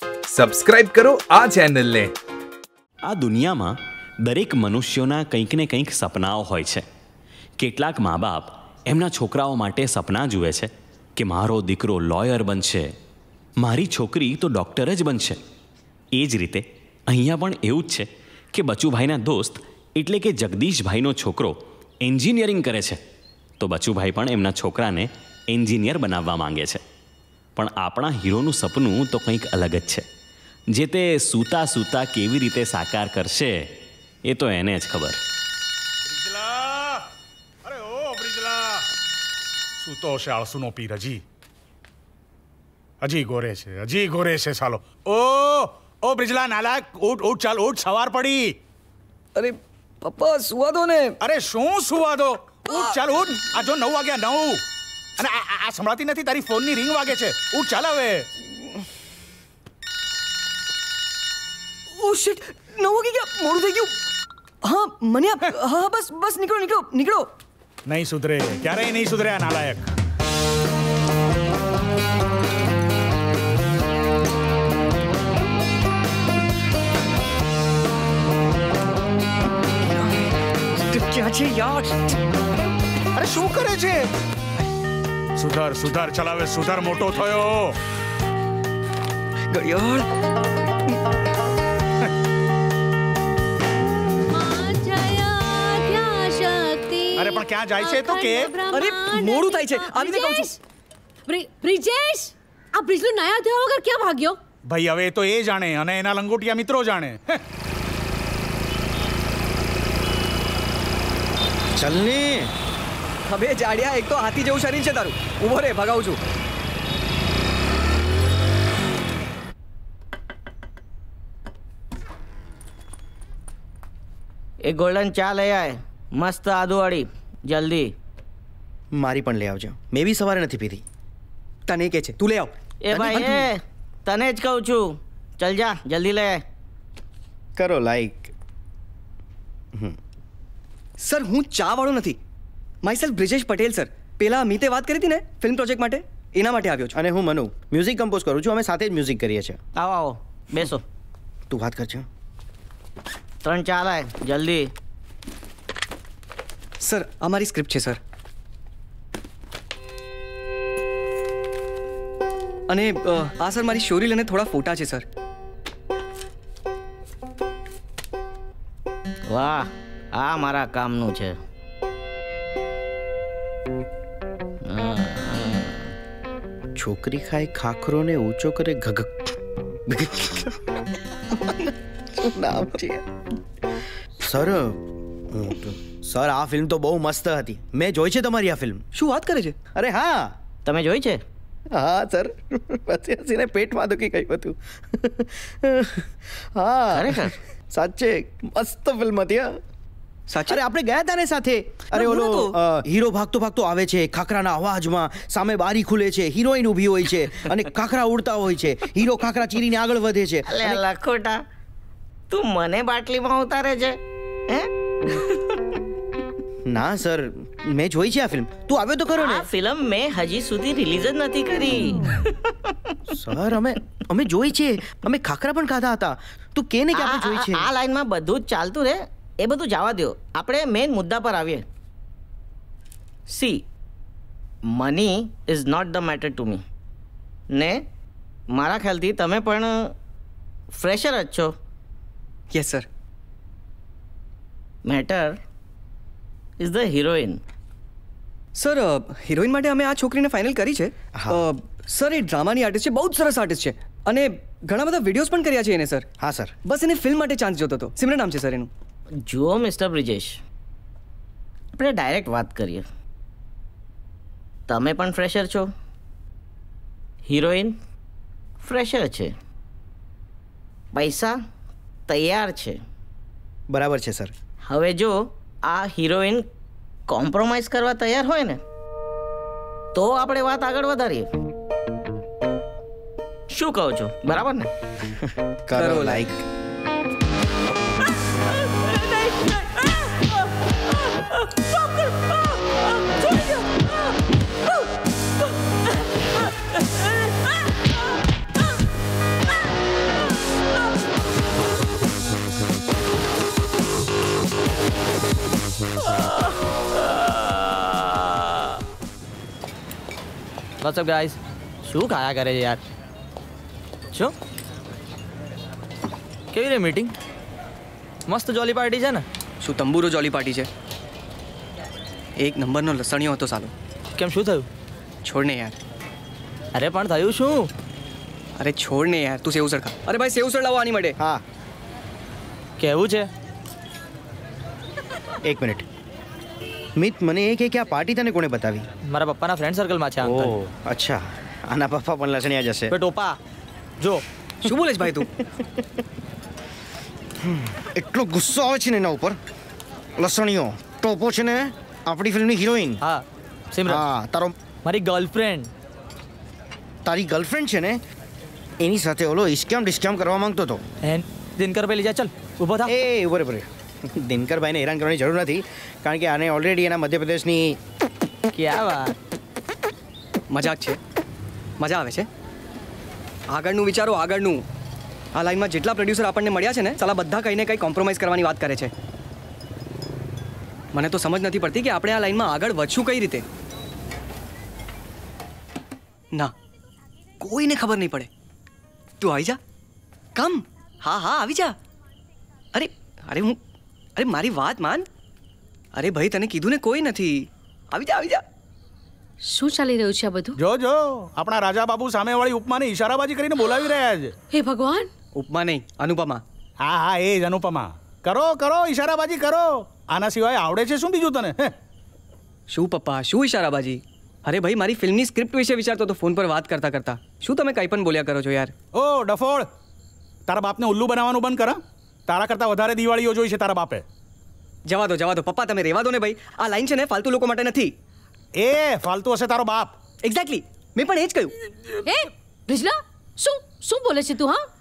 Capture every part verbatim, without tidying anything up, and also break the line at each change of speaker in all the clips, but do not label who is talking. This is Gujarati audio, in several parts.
સબસ્ક્રાઇબ કરો આ ચેનલને.
આ દુનિયામાં દરેક મનુષ્યોના કંઈક ને કંઈક સપનાઓ હોય છે. કેટલાક મા બાપ એમના છોકરાઓ માટે સપના જુએ છે કે મારો દીકરો લોયર બનશે, મારી છોકરી તો ડૉક્ટર જ બનશે. એ જ રીતે અહીંયા પણ એવું જ છે કે બચુભાઈના દોસ્ત એટલે કે જગદીશભાઈનો છોકરો એન્જિનિયરિંગ કરે છે, તો બચુભાઈ પણ એમના છોકરાને એન્જિનિયર બનાવવા માંગે છે. પણ આપણા હીરોનું સપનું તો કંઈક અલગ જ છે. જે તે સૂતા સૂતા કેવી રીતે સાકાર કરશે એ તો એને જ ખબર.
અરે ઓ બ્રિજલા, સૂતો છે આળસુનો પીર. હજી હજી ગોરે છે, હજી ગોરે છે સાલો. ઓ ઓ બ્રિજલા નાલાયક, ઉઠ ઉઠ, ચાલ ઉઠ, સવાર પડી.
અરે પપ્પા સુવા દો ને.
અરે શું સુવા દો, ઉઠ ચાલ ઉઠ. આ જો નવ વાગ્યા, નવ. અને આ સંભળાતી નથી, તારી ફોનની રિંગ વાગે છે. ઉઠ ચાલ હવે.
ઓ શિટ, નવ વાગી ગયા, મોડું થઈ ગયું. હા મને હા બસ બસ નીકળો નીકળો નીકળો.
નહીં સુધરે, ક્યારેય નહીં સુધરે આ નાલાયક.
ક્યાં છે યાર?
અરે શું કરે છે? સુધર સુધર, ચલાવે સુધર, મોટો થયો.
ગડિયાળ.
અરે પણ ક્યાં જાય છે તો કે?
અરે મોડું થાય છે, આવીને કહું છું.
બ્રિજેશ, આ બ્રિજલો નયા થયો વગર ક્યાં ભાગ્યો?
ભાઈ હવે તો એ જાણે અને એના લંગોટિયા મિત્રો જાણે.
ચલની. હવે જાડિયા, એક તો હાથી જેવું શરીર છે તારું. ઊભો રે, ભગાવું છું.
એક ગોલ્ડન ચા લઈ આય, મસ્ત આદુવાળી, જલ્દી.
મારી પણ લઈ આવજો, મેં બી સવારે નથી પીધી.
તને કે છે, તું લઈ આવ.
એ ભાઈ એ તને જ કહું છું, ચલ જા જલ્દી લે.
કરો લાઈક.
સર હું ચા વાળો નથી, myself Brijesh Patel sir. પેલા મીતે વાત કરી હતી ને ફિલ્મ પ્રોજેક્ટ માટે, એના માટે આવ્યો છું.
અને હું મનુ મ્યુઝિક કમ્પોઝ કરું છું, અમે સાથે જ મ્યુઝિક કરીએ છીએ.
આવો આવો બેસો.
તું વાત કરજો.
ત્રણ ચા લાય જલ્દી.
સર આ મારી સ્ક્રિપ્ટ છે સર. અને આ સર મારી શોરીલ અને થોડા ફોટા છે સર.
વાહ, આ મારા કામનું છે.
છોકરી ખાય ખાખરો ને ઊંચો કરે ઘગ. નામ છે સર. સર આ ફિલ્મ તો બહુ મસ્ત હતી, મેં જોઈ છે તમારી આ ફિલ્મ.
શું વાત કરે છે?
અરે હા,
તમે જોઈ છે?
હા સર, પછી હસીને પેટમાં દુખી ગયું હતું. હા
ખરેખર
સાચે મસ્ત ફિલ્મ હતી. હા
સાચે?
અરે આપણે ગયા હતા ને સાથે. અરે ઓલો હીરો ભાગતો ભાગતો આવે છે, ખાખરાના અવાજમાં સામે બારી ખુલે છે, હિરોઈન ઊભી હોય છે અને ખાખરા ઉડતા હોય છે. હીરો ખાખરા ચીરીને આગળ વધે છે.
અલે લખોટા, તું મને બાટલીમાં ઉતારે છે હે?
ના સર, મેં જોઈ છે આ ફિલ્મ. તું આવ્યો તો ખરો ને?
આ ફિલ્મ મેં હજી સુધી રિલીઝ જ નથી કરી.
સર અમે અમે જોઈ છે, અમે ખાખરા પણ ખાધા હતા. તું કે ને કે આપણે જોઈ છે.
આ લાઈનમાં બધું જ ચાલતું રે, એ બધું જવા દો. આપણે મેઇન મુદ્દા પર આવીએ. See, money is not the matter to me. ને મારા ખ્યાલથી તમે પણ ફ્રેશર જ છો.
Yes sir.
Matter is the heroine.
Sir heroine માટે અમે આ છોકરીને ફાઇનલ કરી છે. સર એ ડ્રામાની આર્ટિસ્ટ છે, બહુ જ સરસ આર્ટિસ્ટ છે અને ઘણા બધા વિડીયોઝ પણ કર્યા છે એને સર.
હા સર.
બસ એને ફિલ્મ માટે ચાન્સ જોતો હતો. સિમરન નામ છે સર એનું.
જુઓ મિસ્ટર બ્રિજેશ, આપણે ડાયરેક્ટ વાત કરીએ. તમે પણ ફ્રેશર છો, હિરોઈન ફ્રેશર છે, પૈસા તૈયાર છે.
બરાબર છે સર.
હવે જો આ હિરોઈન કોમ્પ્રોમાઇઝ કરવા તૈયાર હોય ને તો આપણે વાત આગળ વધારીએ. શું કહો છો? બરાબર ને?
કરો લાઈક.
Watts up guys? શું ખાયા કરે છે યાર? શું કેવી રે મીટિંગ? મસ્ત જોલી પાર્ટી છે ને?
શું તંબુરો જોલી પાર્ટી છે? એક નંબરનો લસણીયો હતો સાલો.
કેમ શું થયું?
છોડ ને યાર.
અરે પણ થયું શું?
અરે છોડ ને યાર, તું સેવસળ ખા. અરે ભાઈ સેવસળ લાવો આની માટે.
હા
કેવું છે?
એક મિનિટ. મિત, મને એ કે આ પાર્ટી તને કોણે બતાવી?
મારા પપ્પાના ફ્રેન્ડ સર્કલમાં છે અંકલ.
ઓહ અચ્છા, આના પપ્પા પણ લસણિયા જશે.
બે ટોપા જો.
શું બોલે છે ભાઈ તું?
એટલો ગુસ્સો આવે છે ને એના ઉપર. લસણીયો ટોપો છે ને આપણી ફિલ્મની હિરોઈન.
હા સિમરન.
હા તારો
મારી ગર્લફ્રેન્ડ.
તારી ગર્લફ્રેન્ડ છે ને એની સાથે ઓલો ઇસ્કેમ ડિસ્કેમ કરવા માંગતો હતો.
એન દિનકર પે લઈ જા. ચાલ ઊભો થા.
એ ઉભો રે ઉભો રે. દિનકરભાઈને હેરાન કરવાની જરૂર નથી, કારણ કે આને ઓલરેડી એના મધ્યપ્રદેશની
ક્યાં વાત.
મજાક છે? મજા આવે છે? આગળનું વિચારો, આગળનું. આ લાઈનમાં જેટલા પ્રોડ્યુસર આપણને મળ્યા છે ને, સાલા બધા કંઈને કંઈ કોમ્પ્રોમાઇઝ કરવાની વાત કરે છે. મને તો સમજ નથી પડતી કે આપણે આ લાઈનમાં આગળ વધશું કઈ રીતે. ના, કોઈને ખબર નહીં પડે. તું આવી જા. કમ. હા હા આવી જા. અરે અરે હું અરે મારી વાત માન. અરે ભાઈ તને કીધું ને કોઈ નથી. આવી જા આવી જા.
શું ચાલી રહ્યું છે આ બધું?
જો જો આપણા રાજા બાબુ સામેવાળી ઉપમાની ઈશારાબાજી કરીને બોલાવી રહ્યા છે.
હે ભગવાન.
ઉપમા નહીં, અનુપમા.
હા હા એ જ અનુપમા. કરો કરો ઈશારાબાજી કરો. આના સિવાય આવડે છે શું બીજું તને?
શું પપ્પા, શું ઈશારાબાજી? અરે ભાઈ મારી ફિલ્મની સ્ક્રિપ્ટ વિશે વિચારતો તો ફોન પર વાત કરતા કરતા. શું તમે કંઈ પણ બોલ્યા કરો છો યાર?
ઓ ડફોળ, તારા બાપને ઉલ્લુ બનાવવાનું બંધ કર. તારા કરતાં વધારે દિવાળીઓ જોઈ છે તારા બાપે.
જવા દો જવા દો પપ્પા, તમે રહેવા દો ને ભાઈ. આ લાઈન છે ને ફાલતુ લોકો માટે નથી.
એ ફાલતુ હશે તારો બાપ.
એક્ઝેક્ટલી, મેં પણ એ જ કહ્યું.
હે બ્રિજલા, શું શું બોલે છે તું? હા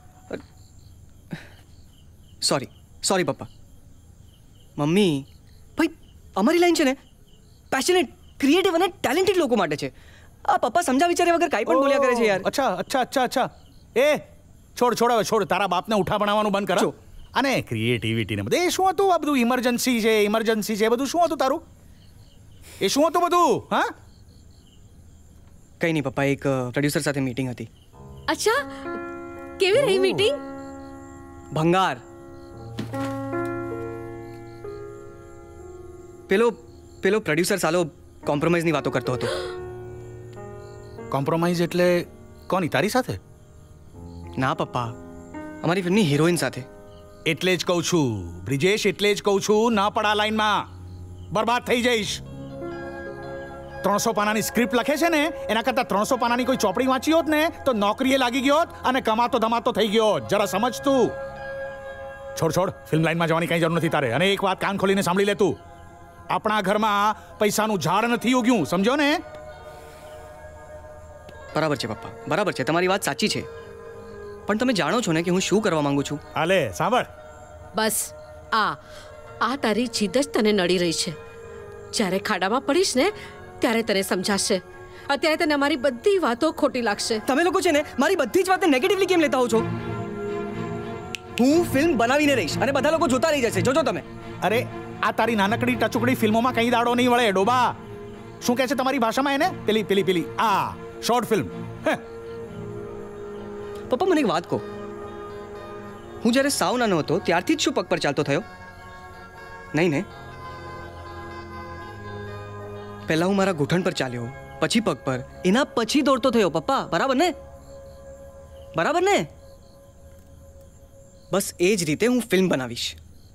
સોરી સોરી પપ્પા. મમ્મી ભાઈ અમારી લાઈન છે ને પેશનેટ, ક્રિએટિવ અને ટેલેન્ટેડ લોકો માટે છે. આ પપ્પા સમજા વિચારે વગર કાંઈ પણ બોલ્યા કરે છે યાર.
અચ્છા અચ્છા અચ્છા અચ્છા એ છોડ છોડ હવે છોડ. તારા બાપને ઉઠા બનાવવાનું બંધ કર. અને ક્રિએટિવિટી ને બધું એ શું હતું? આ બધું ઇમરજન્સી છે ઇમરજન્સી છે એ બધું શું હતું તારું? એ શું હતું બધું? હા
કંઈ નહીં પપ્પા, એક પ્રોડ્યુસર સાથે મીટિંગ હતી.
અચ્છા, કેવી રહી મીટિંગ?
ભંગાર. પેલો પેલો પ્રોડ્યુસર સાલો કોમ્પ્રોમાઇઝની વાતો કરતો હતો.
કોમ્પ્રોમાઇઝ એટલે કોની? તારી સાથે?
ના પપ્પા, અમારી ફિલ્મની હિરોઈન સાથે.
એટલે જ કહું છું બ્રિજેશ, એટલે જ કહું છું ના પડા લાઈનમાં, બરબાદ થઈ જઈશ. ત્રણસો પાનાની સ્ક્રિપ્ટ લખે છે ને એના કરતાં ત્રણસો પાનાની કોઈ ચોપડી વાંચી હોત ને તો નોકરીએ લાગી ગયો અને કમાતો ધમાતો થઈ ગયો. જરા સમજ તું. છોડ છોડ, ફિલ્મ લાઈનમાં જવાની કઈ જરૂર નથી તારે. અને એક વાત કાન ખોલીને સાંભળી લે તું. આપણા ઘરમાં પૈસાનું ઝાડ નથી ઉગ્યું, સમજો ને?
બરાબર છે પપ્પા, બરાબર છે, તમારી વાત સાચી છે. પણ તમે જાણો છો ને કે હું શું કરવા માંગુ છું?
હાલે સાંભળ.
બસ આ આ તારી જીદ જ તને નડી રહી છે. જ્યારે ખાડામાં પડીશ ને ત્યારે તને સમજાશે. અત્યારે તને અમારી બધી વાતો ખોટી લાગશે.
તમે લોકો છે ને મારી બધી જ વાતને નેગેટિવલી કેમ લેતા હો છો? હું ફિલ્મ બનાવીને રહીશ અને બધા લોકો જોતા રહી જશે. જોજો તમે.
અરે આ તારી નાનકડી ટચુકડી ફિલ્મોમાં કઈ દાડો નહીં વળે ડોબા. શું કહે છે તમારી ભાષામાં એને? પેલી પેલી પેલી આ શોર્ટ ફિલ્મ.
પપ્પા મને એક વાત કહો, હું જ્યારે સાવ નાનો હતો ત્યારથી જ શું પગ પર ચાલતો થયો? નહીં ને, પહેલા હું મારા ઘૂંટણ પર ચાલ્યો, પછી પગ પર, એના પછી દોડતો થયો. પપ્પા બરાબર ને? બરાબર ને? બસ એ જ રીતે હું ફિલ્મ બનાવીશ.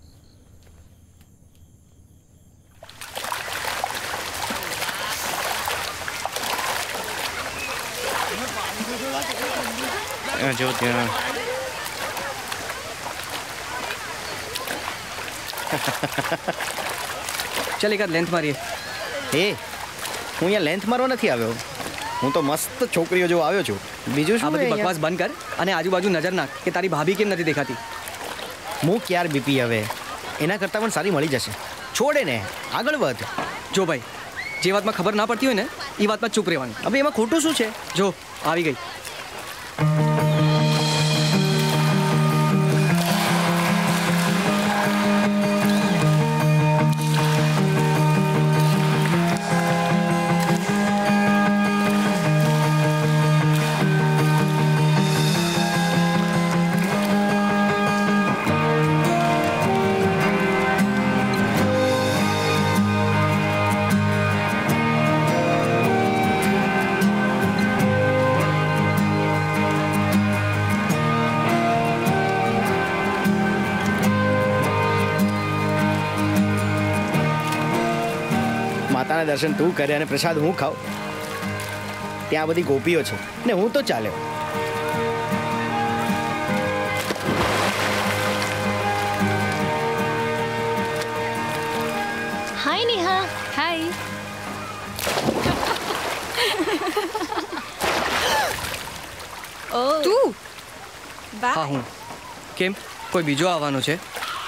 જો ત્યાં
ચાલ એકાદ લેન્થ મારીએ.
એ હું અહીંયા લેન્થ મારવા નથી આવ્યો, હું તો મસ્ત છોકરીઓ જેવો આવ્યો છું. બીજું
આ
શું?
બધી બકવાસ બંધ કર અને આજુબાજુ નજર નાખ કે તારી ભાભી કેમ નથી દેખાતી.
હું ક્યાર બીપી હવે એના કરતાં પણ સારી મળી જશે. છોડે ને, આગળ વધ.
જો ભાઈ, જે વાતમાં ખબર ના પડતી હોય ને એ વાતમાં ચૂપ રહેવાનું.
હવે એમાં ખોટું શું છે?
જો આવી ગઈ.
માતાના દર્શન તું કરે અને પ્રસાદ હું ખાઉં. ત્યાં બધી ગોપીઓ છે ને હું તો ચાલ્યો.
હાય નેહા. હાય. ઓ તું
હા હું. કેમ કોઈ બીજો આવવાનો છે?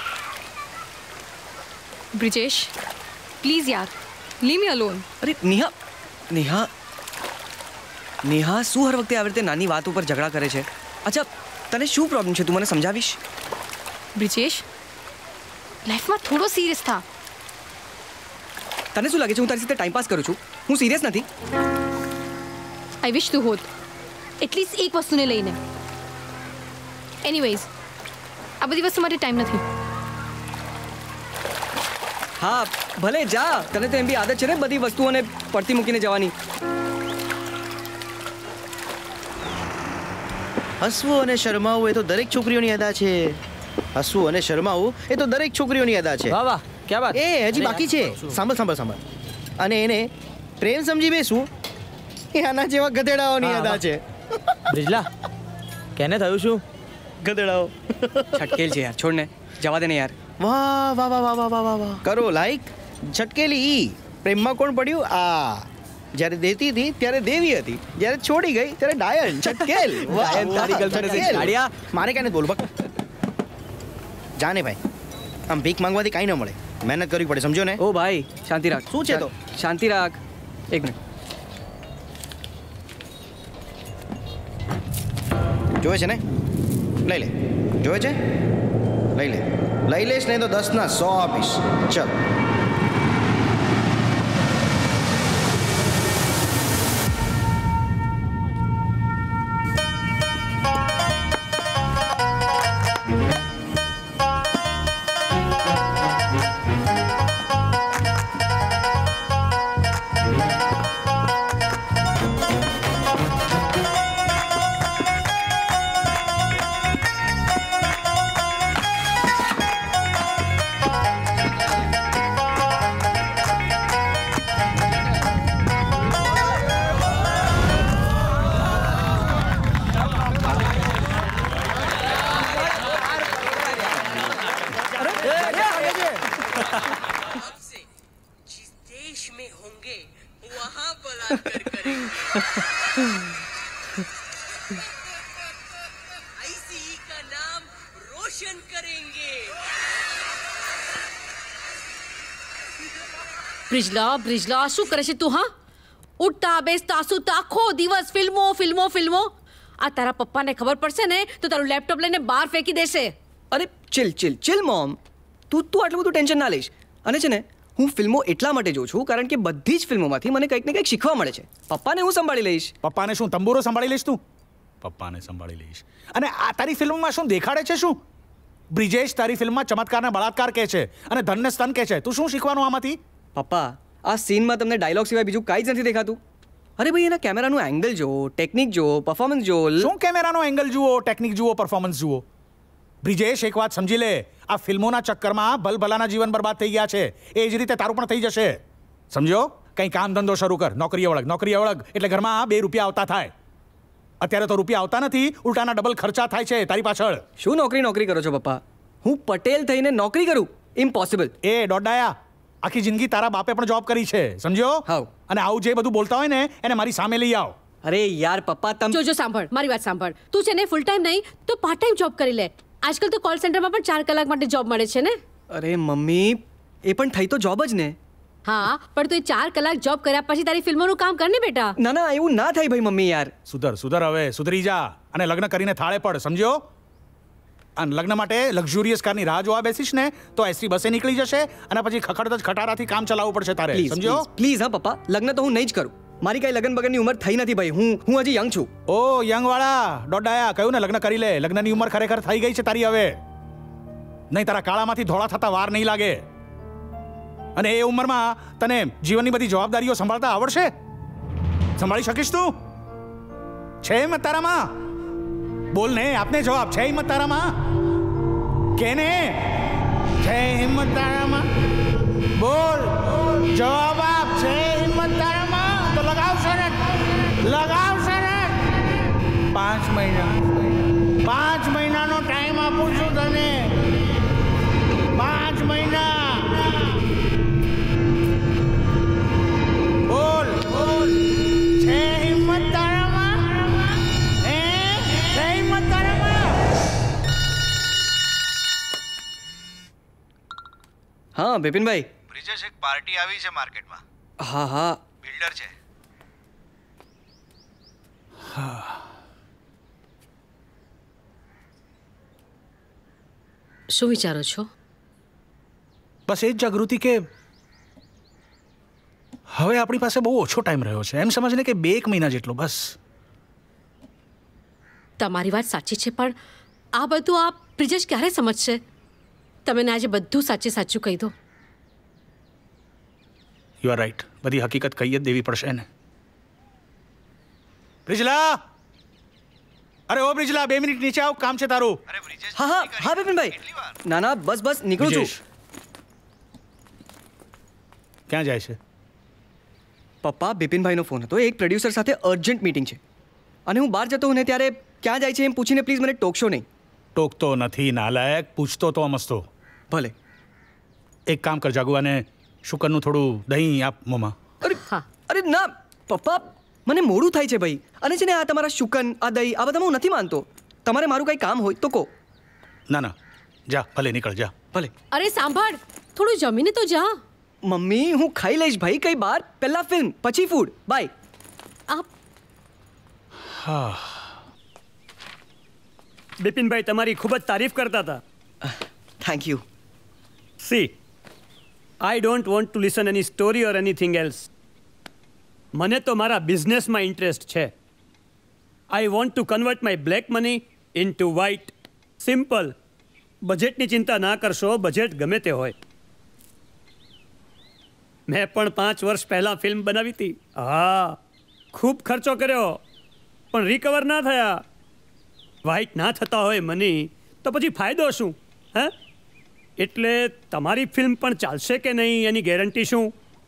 બ્રિજેશ પ્લીઝ યાર લીવ મી અલોન.
અરે નેહા નેહા નેહા શું હર વખતે આવી રીતે નાની વાત ઉપર ઝઘડા કરે છે? અચ્છા તને શું પ્રોબ્લેમ છે, તું મને સમજાવીશ?
બ્રિજેશ લાઈફમાં થોડો સિરિયસ થા.
તને શું લાગે છે હું તારી સાથે ટાઈમ પાસ કરું છું? હું સિરિયસ નથી.
આઈ વિશ તું હોત એટલીસ્ટ એક વસ્તુને લઈને. એનીવેઝ આ બધી વસ્તુ માટે ટાઈમ નથી.
હા ભલે જા, તને તો એમ બી આદત છે ને બધી વસ્તુઓને પડતી મૂકીને જવાની.
હસવું અને શરમાવું એ તો દરેક છોકરીઓની અદા છે. હસવું અને શરમાવું એ તો દરેક છોકરીઓની અદા છે.
વાહ વાહ ક્યા વાત.
એ હજી બાકી છે. સાંભળ સાંભળ સાંભળ. અને એને પ્રેમ સમજી બેસવું એ આના જેવા ગધેડાઓની અદા છે.
બ્રિજલા કેને થયું શું?
ગધેડાઓ
છટકેલ છે યાર, છોડ ને, જવા દે ને યાર.
વાહ વાહ વાહ વાહ વાહ વાહ વાહ વાહ. કરો લાઈક. છટકેલી ઈ. પ્રેમમાં કોણ પડ્યું? આ જ્યારે દેતી હતી ત્યારે દેવી હતી, જ્યારે છોડી ગઈ ત્યારે ડાયન. છટકેલ. વાહ તારી ગર્લફ્રેન્ડ છે ગાડિયા. મારે કાંઈ બોલ બક. જાને ભાઈ આમ ભીખ માંગવાથી કાંઈ ન મળે, મહેનત કરવી પડે, સમજો ને?
ઓ ભાઈ શાંતિ રાખ.
શું છે તો?
શાંતિ રાખ. એક મિનિટ.
જોવે છે ને? લઈ લે. જોવે છે? લઈ લે. લઈ લેશ નહીં તો દસ ના સો આપીશ. ચલ.
બ્રિજલા બ્રિજલા શું કરે છે તું? હા ઉઠતા બેસતા સૂતા આખો દિવસ ફિલ્મો ફિલ્મો ફિલ્મો. આ તારા પપ્પાને ખબર પડશે ને તો તારું લેપટોપ લઈને બહાર ફેંકી દેશે.
અરે ચિલ ચિલ ચિલ મોમ, તું તું આટલું બધું ટેન્શન ના લઈશ. અને છે ને હું ફિલ્મો એટલા માટે જોઉં છું કારણ કે બધી જ ફિલ્મોમાંથી મને કંઈક ને કંઈક શીખવા મળે છે. પપ્પાને હું સંભાળી લઈશ.
પપ્પાને શું તંબુરો સંભાળી લઈશ તું? પપ્પાને સંભાળી લઈશ. અને આ તારી ફિલ્મમાં શું દેખાડે છે? શું બ્રિજેશ તારી ફિલ્મમાં ચમત્કારને બળાત્કાર કહે છે અને ધનને સ્તન કહે છે. તું શું શીખવાનું આમાંથી?
પપ્પા આ સીનમાં તમને ડાયલોગ સિવાય બીજું કાંઈ જ નથી દેખાતું. અરે ભાઈ એના કેમેરાનું એંગલ જુઓ, ટેકનિક જુઓ, પરફોર્મન્સ જુઓ.
શું કેમેરાનો એંગલ જુઓ, ટેકનિક જુઓ, પરફોર્મન્સ જુઓ? બ્રિજેશ એક વાત સમજી લે, આ ફિલ્મોના ચક્કરમાં ભલભલાના જીવન બરબાદ થઈ ગયા છે. એ જ રીતે તારું પણ થઈ જશે, સમજો? કંઈ કામ ધંધો શરૂ કર. નોકરી અવળગ નોકરી અવળગ એટલે ઘરમાં બે રૂપિયા આવતા થાય. અત્યારે તો રૂપિયા આવતા નથી, ઉલટાના ડબલ ખર્ચા થાય છે તારી પાછળ.
શું નોકરી નોકરી કરો છો પપ્પા? હું પટેલ થઈને નોકરી કરું? ઇમ્પોસિબલ.
એ દોડાયા, આખી જિંદગી તારા બાપે પણ જોબ કરી છે, સમજો?
હાવ.
અને આવું જે બધું બોલતા હોય ને એને મારી સામે લઈ આવ.
અરે યાર પપ્પા તમે
જો જો સાંભળ, મારી વાત સાંભળ. તું છે ને ફૂલ ટાઈમ નહીં તો પાર્ટ ટાઈમ જોબ કરી લે. આજકાલ તો કોલ સેન્ટરમાં પણ ચાર કલાક માટે જોબ મળે છે ને.
અરે મમ્મી એ પણ થઈ તો જોબ જ ને.
હા પણ તું એ ચાર કલાક જોબ કર્યા પછી તારી ફિલ્મોનું કામ કર ને બેટા.
ના ના એવું ના થાય ભાઈ મમ્મી યાર.
સુધર સુધર હવે સુધરી જા અને લગ્ન કરીને થાળે પડ, સમજો? અને લગ્ન માટે લક્ઝુરિયસ કારની રાહ જોવા બેસીશ ને તો એસટી બસે નીકળી જશે અને પછી ખખડત જ ખટારાથી કામ ચલાવવું પડશે તારે, સમજો?
પ્લીઝ હા પપ્પા, લગ્ન તો હું નહીં જ કરું. મારી કઈ લગ્ન બગનની ઉંમર થઈ નથી ભાઈ. હું હું હજી યંગ છું.
ઓ યંગ વાળા દોડાયા, કહ્યું ને લગ્ન કરી લે. લગ્નની ઉંમર ખરેખર થઈ ગઈ છે તારી હવે. નહીં તારા કાળામાંથી ધોળા થતા વાર નહીં લાગે. અને એ ઉંમરમાં તને જીવનની બધી જવાબદારીઓ સંભાળતા આવડશે? સંભાળી શકીશ તું? છે હિંમત તારામાં? બોલ ને, આપને જવાબ. છે હિંમત તારામાં? કે ને છે હિંમત તારામાં? બોલ જવાબ આપ. છે હિંમત તારામાં તો લગાવ શરત, લગાવ શરત. પાંચ મહિના પાંચ મહિનાનો ટાઈમ આપું છું તને. પાંચ મહિના. બોલ બોલ છે હિંમત તારામાં? હે છે હિંમત તારામાં?
હા બિપિનભાઈ.
બ્રિજેશ, એક પાર્ટી આવી છે માર્કેટમાં.
હા હા
બિલ્ડર છે.
શું વિચારો છો?
બસ એ જ જાગૃતિ કે હવે આપણી પાસે બહુ ઓછો ટાઈમ રહ્યો છે. એમ સમજને કે બે એક મહિના જેટલો બસ.
તમારી વાત સાચી છે, પણ આ બધું આ બ્રિજેશ ક્યારે સમજશે? તમે ને આજે બધું સાચે સાચું કહી દો.
You are right. બધી હકીકત કહી જ દેવી પડશે ને. બ્રિજલા, અરે ઓ બ્રિજલા, બે મિનિટ નીચે આવ, કામ છે તારું.
અરે બ્રિજેશ,
હા હા હા બિપિનભાઈ. ના ના બસ બસ નીકળું છું.
ક્યાં જાય છે?
પપ્પા, બિપિનભાઈનો ફોન હતો. એક પ્રોડ્યુસર સાથે અર્જન્ટ મીટિંગ છે અને હું બહાર જતો હું ને ત્યારે ક્યાં જાય છે એમ પૂછીને પ્લીઝ મને ટોકશો નહીં.
ટોકતો નથી નાલાયક, પૂછતો તો મસ્તો.
ભલે.
એક કામ કર જાગુ, અને શુકરનું થોડું દહીં આપ મોમાં.
અરે
હા.
અરે ના પપ્પા, મને મોડું થાય છે ભાઈ. અને છે ને આ તમારા શુકન, આ દહીં, આ બધામાં હું નથી માનતો. તમારે મારું કંઈ કામ હોય તો કહો.
ના ના, જા ભલે, નીકળ જા.
ભલે.
અરે સાંભળ, થોડું જમીને તો જા.
મમ્મી હું ખાઈ લઈશ ભાઈ, કઈ બાર. પહેલા ફિલ્મ પછી ફૂડ. બાય.
આ
હા.
બિપિનભાઈ તમારી ખૂબ જ તારીફ કરતા હતા.
Thank you.
See, I don't want to listen any story or anything else. મને તો મારા બિઝનેસમાં ઇન્ટરેસ્ટ છે. I want to convert my black money in to white. Simple. બજેટની ચિંતા ના કરશો, બજેટ ગમે તે હોય. મેં પણ પાંચ વર્ષ પહેલાં ફિલ્મ બનાવી હતી. હા, ખૂબ ખર્ચો કર્યો પણ રિકવર ના થયા. વ્હાઇટ ના થતા હોય મની તો પછી ફાયદો શું? હે, એટલે તમારી ફિલ્મ પણ ચાલશે કે નહીં એની ગેરંટી શું?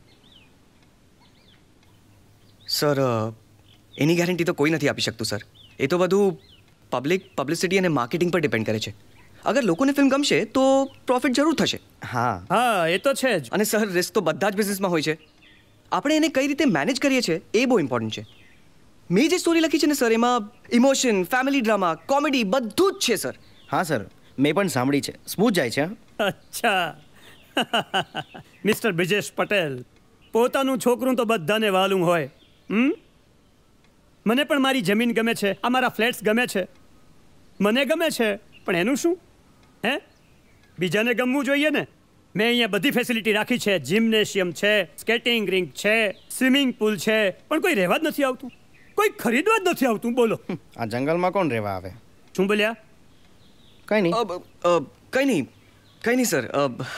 સર એની ગેરંટી તો કોઈ નથી આપી શકતું સર. એ તો બધું પબ્લિક પબ્લિસિટી અને માર્કેટિંગ પર ડિપેન્ડ કરે છે. અગર લોકોને ફિલ્મ ગમશે તો પ્રોફિટ જરૂર થશે.
હા
હા, એ તો છે જ.
અને સર રિસ્ક તો બધા જ બિઝનેસમાં હોય છે. આપણે એને કઈ રીતે મેનેજ કરીએ છીએ એ બહુ ઇમ્પોર્ટન્ટ છે. મેં જે સ્ટોરી લખી છે ને સર, એમાં ઇમોશન, ફેમિલી ડ્રામા, કોમેડી બધું જ છે સર.
હા સર, મેં પણ સાંભળી છે. સ્મૂથ જાય છે.
અચ્છા. મિસ્ટર બ્રિજેશ પટેલ, પોતાનું છોકરું તો બધાને વાલું હોય. હમ મને પણ મારી જમીન ગમે છે, આ મારા ફ્લેટ્સ ગમે છે, મને ગમે છે. પણ એનું શું? હે, બીજાને ગમવું જોઈએ ને. મેં અહીંયા બધી ફેસિલિટી રાખી છે. જિમ્નેશિયમ છે, સ્કેટિંગ રિંક છે, સ્વિમિંગ પુલ છે, પણ કોઈ રહેવા જ નથી આવતું, કોઈ ખરીદવા જ નથી આવતું. બોલો,
આ જંગલમાં કોણ રહેવા આવે?
શું બોલ્યા?
કઈ નહીં.
કંઈ નહીં કંઈ નહીં સર.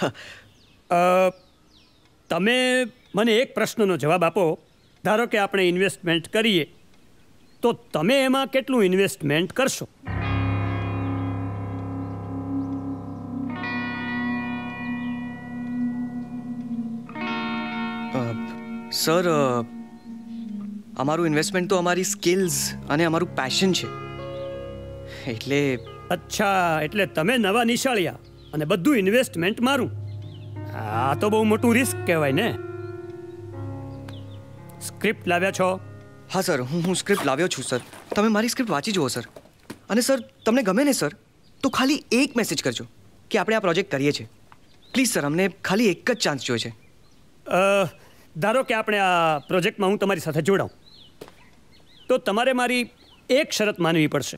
તમે મને એક પ્રશ્નનો જવાબ આપો. ધારો કે આપણે ઇન્વેસ્ટમેન્ટ કરીએ તો તમે એમાં કેટલું ઇન્વેસ્ટમેન્ટ કરશો?
સર અમારું ઇન્વેસ્ટમેન્ટ તો અમારી સ્કિલ્સ અને અમારું પેશન છે. એટલે
અચ્છા, એટલે તમે નવા નિશાળ્યા અને બધું ઇન્વેસ્ટમેન્ટ મારું. આ તો બહુ મોટું રિસ્ક કહેવાય ને. સ્ક્રિપ્ટ લાવ્યા છો?
હા સર, હું હું સ્ક્રિપ્ટ લાવ્યો છું સર. તમે મારી સ્ક્રિપ્ટ વાંચી જુઓ સર. અને સર તમને ગમે ને સર તો ખાલી એક મેસેજ કરજો કે આપણે આ પ્રોજેક્ટ કરીએ છીએ. પ્લીઝ સર, અમને ખાલી એક જ ચાન્સ જોઈએ છે.
ધારો કે આપણે આ પ્રોજેક્ટમાં હું તમારી સાથે જોડાઉં તો તમારે મારી એક શરત માનવી પડશે.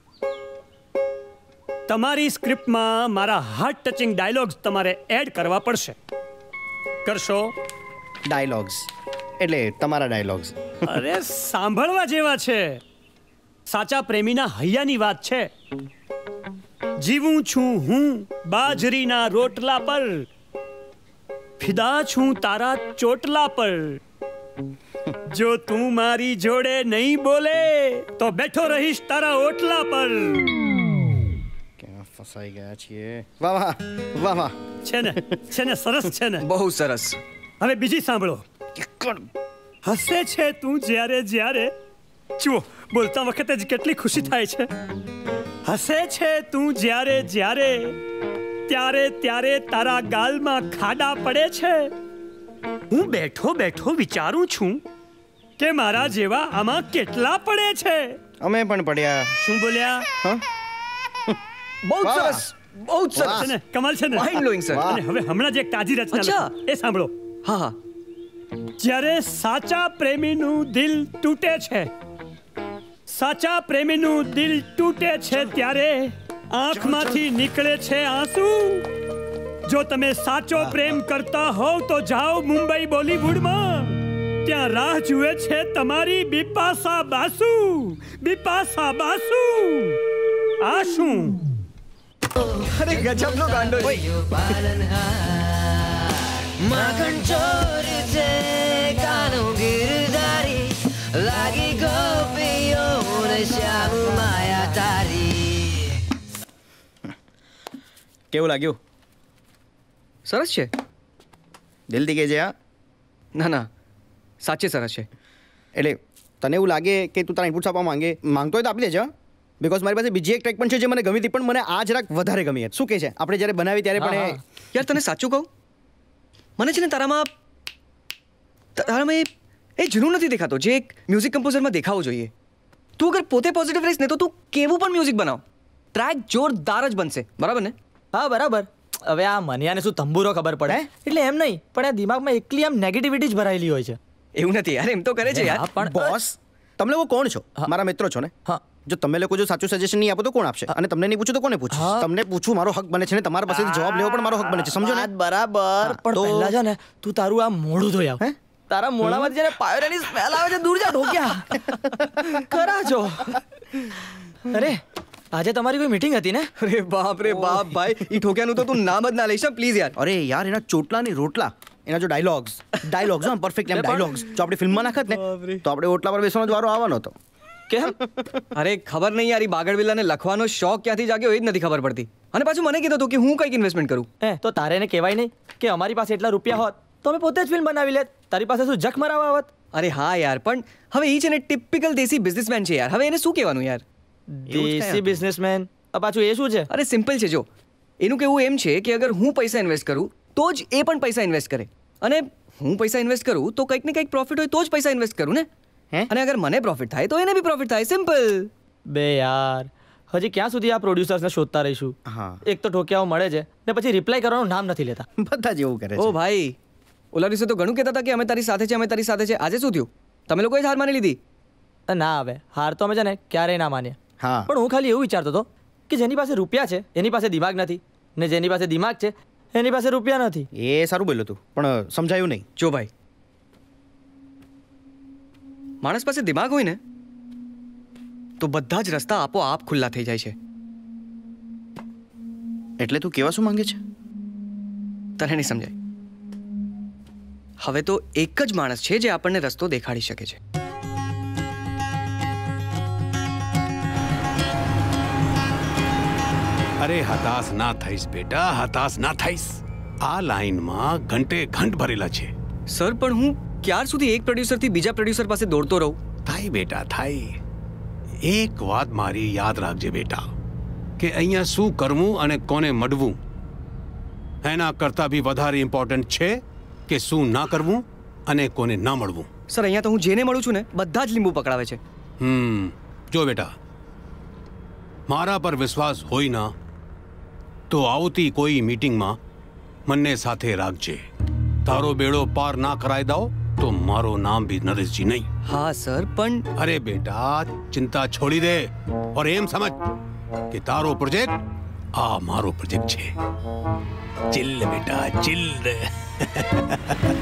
તમારી સ્ક્રિપ્ટમાં મારા હાર્ટ ટચિંગ ડાયલોગ્સ તમારે એડ કરવા પડશે. કરશો?
ડાયલોગ્સ એટલે તમારા ડાયલોગ્સ?
અરે સાંભળવા જેવા છે. સાચા પ્રેમીના હૈયાની વાત છે. જીવું છું હું બાજરીના રોટલા પર, ફિદા છું તારા ચોટલા પર. જો તું મારી જોડે નહીં બોલે તો બેઠો રહીશ તારા ઓટલા પર.
ફસાઈ ગયા છીએ. વાહ વાહ વાહ વાહ.
છે ને છે ને સરસ છે ને.
બહુ સરસ.
હવે બીજી સાંભળો. હસે છે તું જ્યારે જ્યારે, જુઓ બોલતા વખતે જ કેટલી ખુશી થાય છે. હસે છે તું જ્યારે જ્યારે, ત્યારે ત્યારે તારા ગાલમાં ખાડા પડે છે. હું બેઠો બેઠો વિચારું છું કે મારા જેવા આમાં કેટલા પડે છે.
અમે પણ પડ્યા.
શું બોલ્યા?
બહુ સરસ, બહુ સરસ
છે ને, કમાલ છે ને,
માઇન્ડ બ્લોઇંગ સર.
અને હવે હમણાં જ એક તાજી રચના
અચ્છા.
લખી. એ સાંભળો.
હા હા.
જ્યારે સાચા પ્રેમીનું દિલ તૂટે છે, સાચા પ્રેમીનું દિલ તૂટે છે ત્યારે આંખમાંથી નીકળે છે આંસુ. જો તમે સાચો પ્રેમ કરતા હોવ તો જાઓ મુંબઈ બોલીવુડમાં. ત્યાં રાહ જુએ છે તમારી બિપાશા બાસુ. બિપાશા બાસુ. આ શું?
અરે ગજબનો ગાંડો છે.
માખણ ચોર છે કાનો ગિરધારી, લાગી ગોપીઓ ને શ્યામ માયા તારી.
કેવું લાગ્યું?
સરસ છે.
દિલથી કહેજે. હા
ના ના, સાચે સરસ છે.
એટલે તને એવું લાગે કે તું તારા ઇનપુટ્સ આપવા માંગે માંગતો હોય તો આપી દેજો. બીકોઝ મારી પાસે બીજી એક ટ્રેક પણ છે જે મને ગમી હતી, પણ મને આ જરાક વધારે ગમી હતી. શું કહે છે? આપણે જ્યારે બનાવી ત્યારે પણ એ-
યાર તને સાચું કહું, મને છે ને તારામાં તારામાં એ એ જૂનું નથી દેખાતો જે એક મ્યુઝિક કમ્પોઝરમાં દેખાવું જોઈએ. તું અગર પોતે પોઝિટિવ રહીશ ને તો તું કેવું પણ મ્યુઝિક બનાવ, ટ્રેક જોરદાર જ બનશે. બરાબર ને?
હા બરાબર. હવે આ મનિયાને શું તંબુરો ખબર પડે? એટલે એમ નહીં, પણ આ દિમાગમાં એકલી આમ નેગેટિવિટી જ ભરાયેલી હોય છે.
એવું નથી યાર, એમ તો કરે છે યાર.
પણ
બોસ, તમે લોકો કોણ છો? મારા મિત્રો છો ને?
હા.
જો તમે લોકો જો સાચું સજેશન નહીં આપો તો કોણ આપશે? અને તમને નહીં પૂછું તો કોને પૂછું? તમને પૂછવું મારો હક બને છે ને તમારા પાસેથી જવાબ લેવો પણ મારો હક બને છે. સમજો ને?
વાત બરાબર. પણ પહેલા છે ને તું તારું આ મોઢું ધોઈ આવ. તારા મોઢામાંથી જ્યારે પાયોરેની સ્મેલ આવે છે, દૂર જા ઢોક્યા. ખરા છો? અરે આજે તમારી કોઈ મીટિંગ હતી ને?
અરે બાપ રે બાપ ભાઈ, ઈ ઠોક્યાનું તો તું નામ જ ના લઈશ પ્લીઝ યાર.
અરે યાર, એના ચોટલા ની રોટલા, એના જો ડાયલોગ્સ ડાયલોગ્સ હા પરફેક્ટ એમ ડાયલોગ્સ જો આપણે ફિલ્મમાં નાખત ને તો આપણે ઓટલા પર બેસવાનો જ વારો આવવાનો હતો.
કેમ? અરે ખબર નહીં યાર, ઈ બાગડવિલ્લાને લખવાનો શોખ ક્યાંથી જાગ્યો એ જ નથી ખબર પડતી. અને પાછું મને કીધું હતું કે હું કંઈક ઇન્વેસ્ટમેન્ટ કરું.
હે તો તારે એને કહેવાય નહીં કે અમારી પાસે એટલા રૂપિયા હોત તો અમે પોતે જ ફિલ્મ બનાવી લેત. તારી પાસે શું જખ મરાવા આવત?
અરે હા યાર, પણ હવે ઈ છે ને ટિપિકલ દેશી બિઝનેસમેન છે યાર. હવે એને શું કહેવાનું યાર?
દેશી બિઝનેસમેન? પાછું એ શું છે?
અરે સિમ્પલ છે. જો એનું કેવું એમ છે કે અગર હું પૈસા ઇન્વેસ્ટ કરું તો જ એ પણ પૈસા ઇન્વેસ્ટ કરે, અને હું પૈસા ઇન્વેસ્ટ કરું તો કંઈક ને કંઈક પ્રોફિટ હોય તો જ પૈસા ઇન્વેસ્ટ કરું ને. અને અગર મને પ્રોફિટ થાય તો એને બી પ્રોફિટ થાય. સિમ્પલ.
બે યાર, હજી ક્યાં સુધી આ પ્રોડ્યુસર્સને શોધતા રહીશું?
હા.
એક તો ઠોકિયાઓ મળે છે ને પછી રિપ્લાય કરવાનું નામ નથી લેતા.
બધા જ એવું કરે
ઓ
છે.
ભાઈ, ઓલા દિવસે તો ઘણું કહેતા હતા કે અમે તારી સાથે છે, અમે તારી સાથે છે. આજે શું થયું? તમે લોકોએ જ હાર માની લીધી.
ના હવે હાર તો અમે છે ને ક્યારેય ના માનીએ.
હા.
પણ હું ખાલી એવું વિચારતો હતો કે જેની પાસે રૂપિયા છે એની પાસે દિમાગ નથી, ને જેની પાસે દિમાગ છે એની પાસે રૂપિયા નથી.
એ સારું બોલ્યું તું, પણ સમજાયું નહીં.
જો ભાઈ, માણસ પાસે દિમાગ હોય ને તો બધા જ રસ્તા આપોઆપ ખુલ્લા થઈ જાય છે.
એટલે તું કેવા શું માંગે છે?
તને નહીં સમજાય. હવે તો એક જ માણસ છે જે આપણને રસ્તો દેખાડી શકે છે.
અરે હતાશ ના થઈશ બેટા, હતાશ ના થઈશ. આ લાઈનમાં ઘંટે ઘંટ ભરેલા છે.
સર પણ હું ક્યાર સુધી એક પ્રોડ્યુસરથી બીજા પ્રોડ્યુસર પાસે દોડતો રહું?
થાય બેટા થાય. એક વાત મારી યાદ રાખજે બેટા, કે અહીંયા શું કરવું અને કોને મળવું એના કરતાં બી વધારે ઇમ્પોર્ટન્ટ છે કે શું ના કરવું અને કોને ના મળવું.
સર અહીંયા તો હું જેને મળું છું ને બધા જ લીંબુ પકડાવે છે.
હમ જો બેટા, મારા પર વિશ્વાસ હોય ના તો આવતી કોઈ મીટિંગમાં મને સાથે રાખજે. તારો બેડો પાર ના કરાઈ દો તો મારું નામ બી નરેશજી નહીં.
હા સર, પણ
અરે બેટા ચિંતા છોડી દે और એમ સમજ કે તારો પ્રોજેક્ટ આ મારો પ્રોજેક્ટ છે. ચિલ્લ બેટા ચિલ્લ.